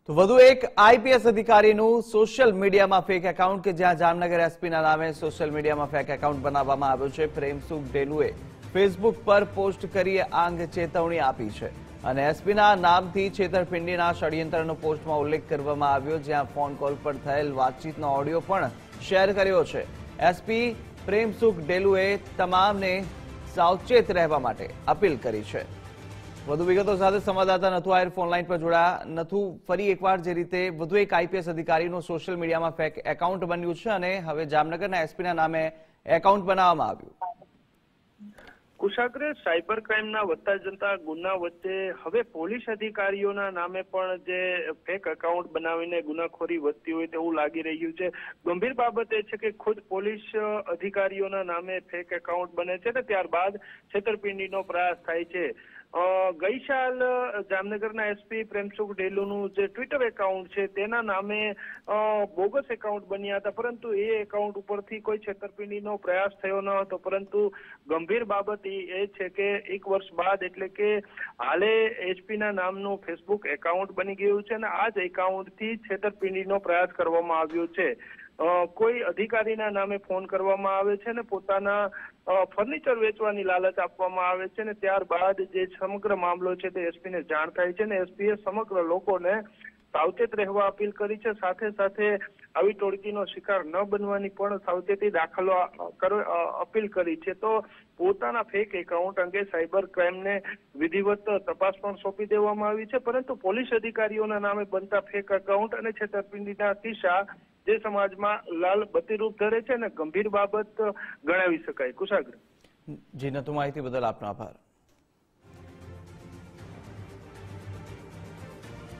તો વધુ એક આઈપીએસ અધિકારીનું સોશિયલ મીડિયામાં ફેક એકાઉન્ટ કે જ્યાં જામનગર એસપીના નામે સોશિયલ મીડિયામાં ફેક એકાઉન્ટ બનાવવામાં આવ્યું છે। પ્રેમસુખ ડેલુએ ફેસબુક પર પોસ્ટ કરી આ અંગે ચેતવણી આપી છે અને એસપીના નામથી છેતરપિંડીના ષડયંત્રનો પોસ્ટમાં ઉલ્લેખ કરવામાં આવ્યો, જ્યાં ફોન કોલ પર થયેલ વાતચીતનો ઓડિયો પણ શેર કર્યો છે। એસપી પ્રેમસુખ ડેલુએ તમામને સાવચેત રહેવા માટે અપીલ કરી છે। વધુ વિગતો સાથે સંવાદદાતા નથુ આહિર ફોનલાઈન પર જોડાયા। નથુ, ફરી એકવાર જે રીતે વધુ એક આઈપીએસ અધિકારીનું સોશિયલ મીડિયામાં ફેક એકાઉન્ટ બન્યું છે અને હવે જામનગરના એસપીના નામે એકાઉન્ટ બનાવવામાં આવ્યું। કુશાગ્રે સાયબર ક્રાઇમના વધતા જતા ગુના વચ્ચે હવે પોલીસ અધિકારીઓના નામે પણ જે ફેક એકાઉન્ટ બનાવીને ગુનાખોરી વધતી હોય તેવું લાગી રહ્યું છે। ગંભીર બાબત એ છે કે ખુદ પોલીસ અધિકારીઓના નામે ફેક એકાઉન્ટ બને છે ને ત્યારબાદ છેતરપિંડીનો પ્રયાસ થાય છે। ગઈ સાલ જામનગરના એસપી પ્રેમસુખ ડેલુનું જે ટ્વિટર એકાઉન્ટ છે તેના નામે બોગસ એકાઉન્ટ બન્યા હતા, પરંતુ એ એકાઉન્ટ ઉપરથી કોઈ છેતરપિંડીનો પ્રયાસ થયો ન હતો। પરંતુ ગંભીર બાબત એ છે કે 1 વર્ષ બાદ એટલે કે હાલે એસપીના નામનું ફેસબુક એકાઉન્ટ બની ગયું છે અને આ જ એકાઉન્ટથી છેતરપિંડીનો પ્રયાસ કરવામાં આવ્યો છે। કોઈ અધિકારીના નામે ફોન કરવામાં આવે છે ને પોતાના ફર્નિચર વેચવાની લાલચ આપવામાં આવે છે ને ત્યારબાદ જે સમગ્ર મામલો છે તે એસપીને જાણ થાય છે ને એસપીએ સમગ્ર લોકોને સાવચેત રહેવા અપીલ કરી છે। સાથે સાથે આવી ટોળકીનો શિકાર ન બનવાની પણ સાવચેતી દાખલો અપીલ કરી છે। તો પોતાના ફેક એકાઉન્ટ અંગે સાયબર ક્રાઇમને વિધિવત તપાસ પણ સોંપી દેવામાં આવી છે, પરંતુ પોલીસ અધિકારીઓના નામે બનતા ફેક એકાઉન્ટ અને છેતરપિંડીના કિસ્સા જે સમાજમાં લાલ બત્તીરૂપ ધરે છે ને ગંભીર બાબત ગણાવી શકાય। કુશાગ્ર જી, નથુ, માહિતી બદલ આપનો આભાર।